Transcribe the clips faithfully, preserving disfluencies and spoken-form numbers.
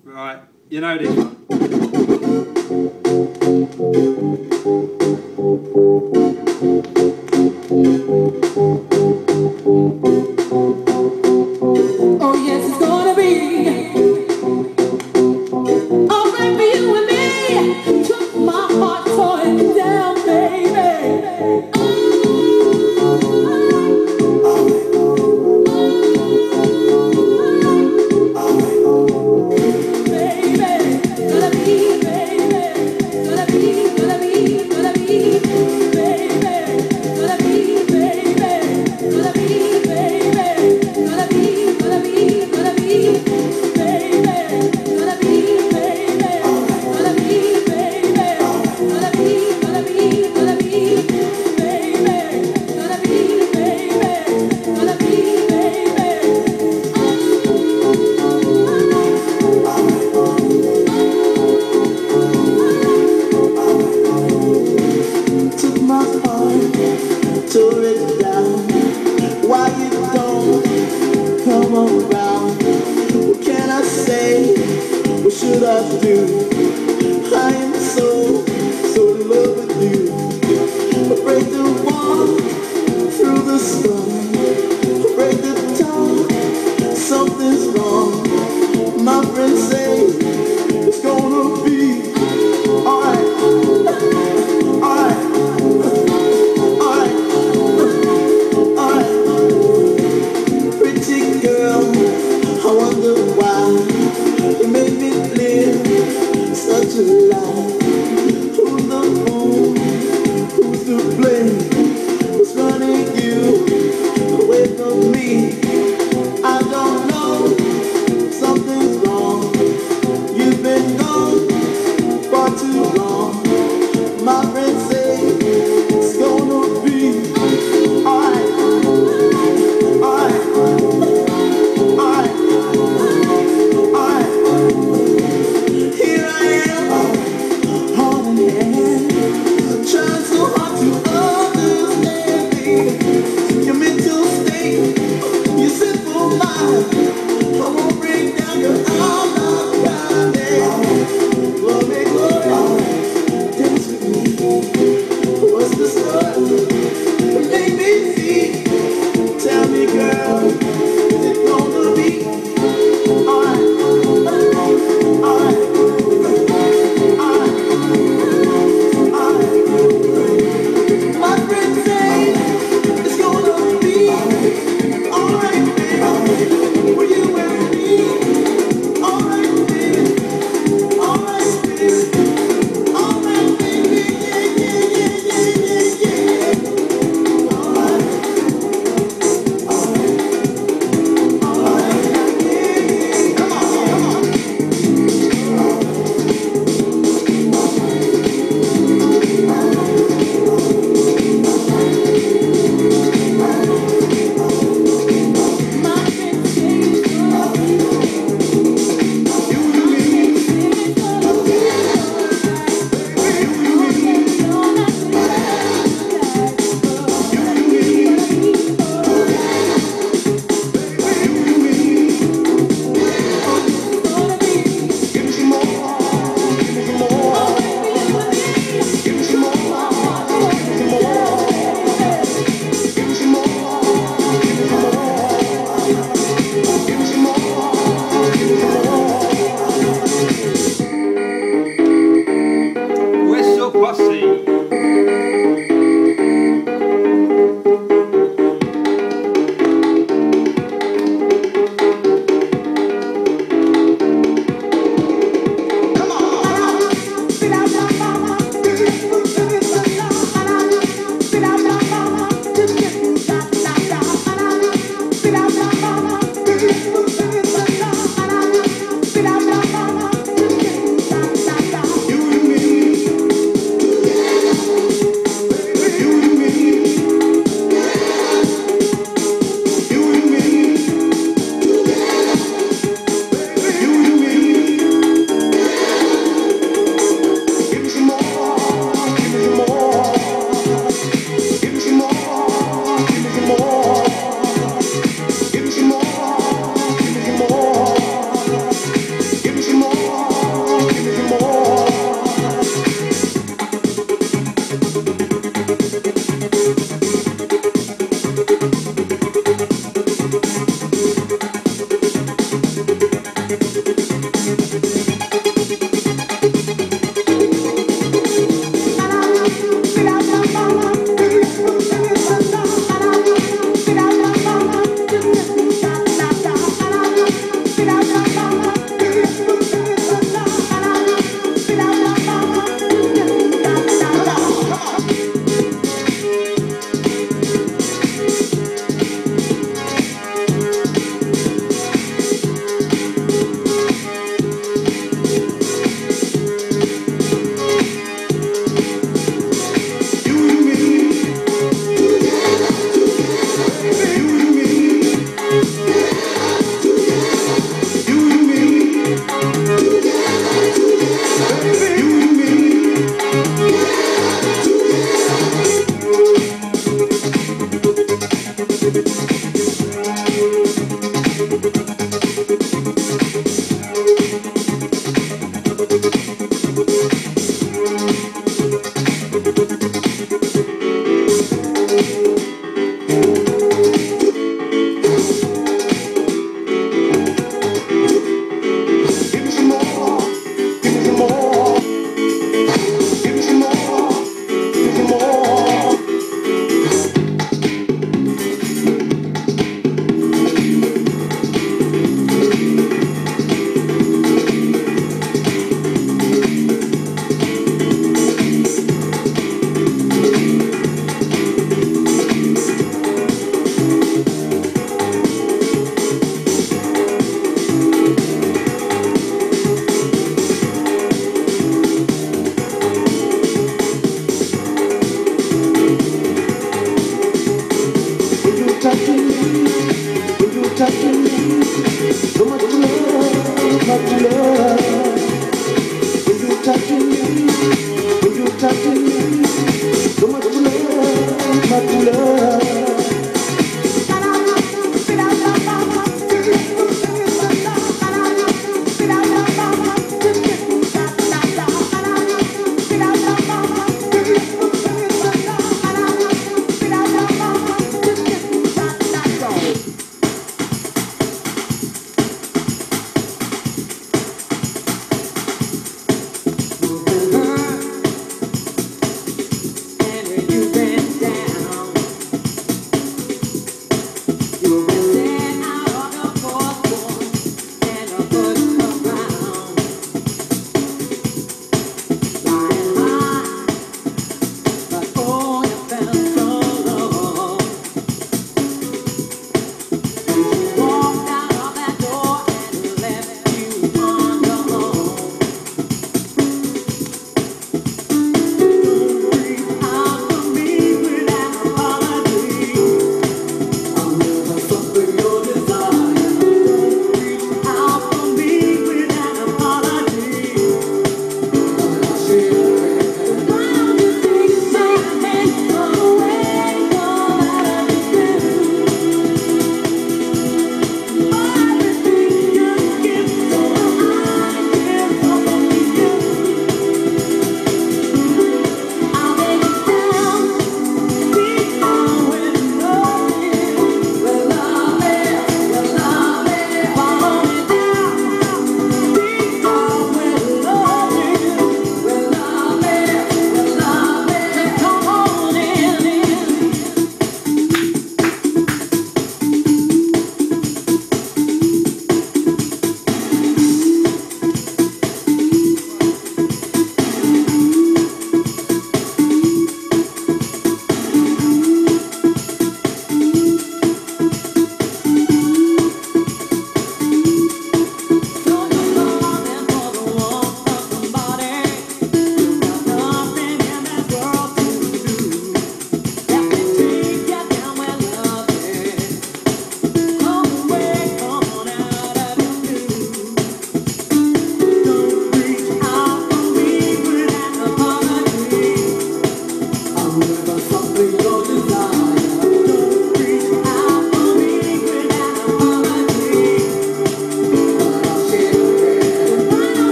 Right, you know this one. Oh yes, it's gonna be alright for you and me. Took my heart, tore it down, baby. Tore it down. Why you don't come around? What can I say? What should I do? I am so, so in love with you. I break the wall through the storm. I break the top, something's wrong. My friends say it's gonna be alright. Alright. I wonder why you made me live such a lie. Who's the fool? Who's to blame? Who's running you away from me? I don't know. Something's wrong.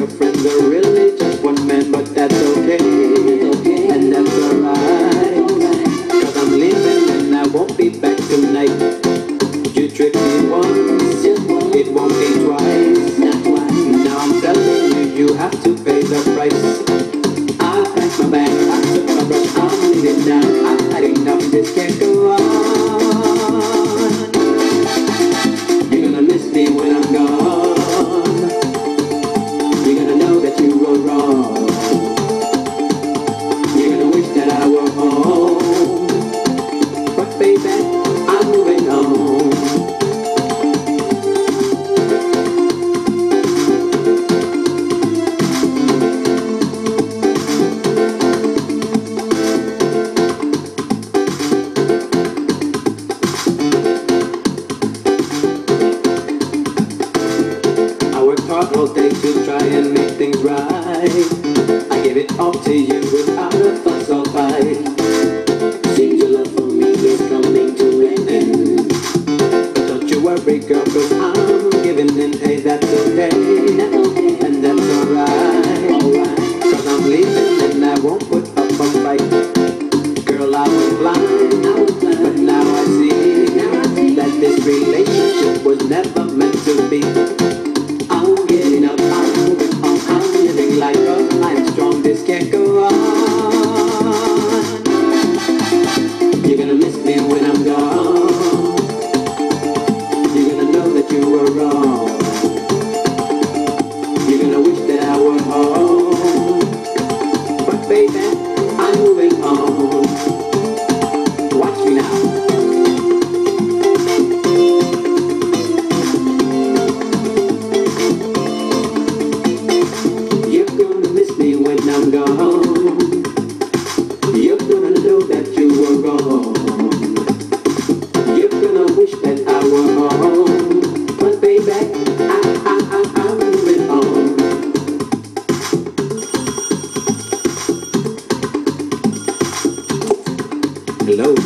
your friends are really just one man, but that's okay, okay. And that's alright, cause I'm leaving and I won't be back tonight. You tricked me once, it won't be twice. Now I'm telling you, you have to pay the price. I packed my bag, I took my brush, I'm leaving now. I've had enough, this can't go on. You're gonna miss me when I'm gone. You're gonna know that you were wrong. You're gonna wish that I were home. But baby, I'm moving on. All day to try and make things right. I give it all to you without a fuss or fight. Seems your love for me is coming to an end. But don't you worry, girl, cause I'm giving in. Hey, that's okay, and that's alright. Cause I'm leaving and I won't put up a fight. Girl, I was blind, but now I see that this relationship was never meant to be. I'm getting up, I'm moving on, I'm living life up, I'm strong, this can't go on. You're gonna miss me when I'm gone. You're gonna know that you were wrong. You're gonna wish that I were home. But baby, I'm moving on. Watch me now. When I'm gone, you're gonna know that you were wrong. You're gonna wish that I were home. But baby, I, I, I, I'm moving on. Hello.